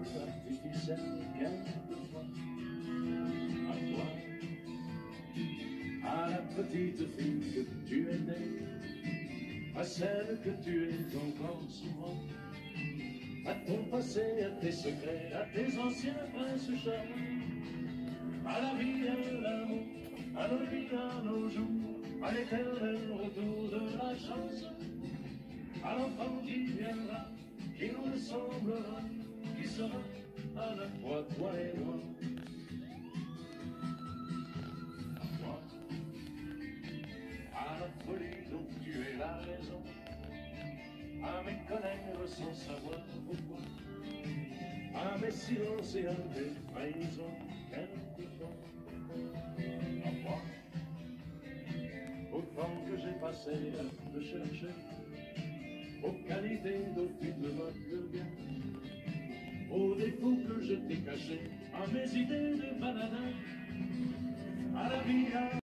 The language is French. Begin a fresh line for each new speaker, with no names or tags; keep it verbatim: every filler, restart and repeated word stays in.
artificielle quelquefois. À toi, à la petite fille que tu étais, à celle que tu es encore souvent, à ton passé, à tes secrets, à tes anciens princes charmants, à la vie, à l'amour, à nos vies, à nos jours, à l'éternel retour de la chance, à l'enfant qui viendra, qui nous ressemblera, qui sera à la fois toi et moi. À toi, à la folie dont tu es la raison, à mes colères sans savoir pourquoi, à mes silences et à mes trahisons quelquefois. À moi, au temps que j'ai passé à te chercher, aux qualités dont tu te moques bien, aux défauts que je t'ai cachés, à mes idées de banana, à la vie, à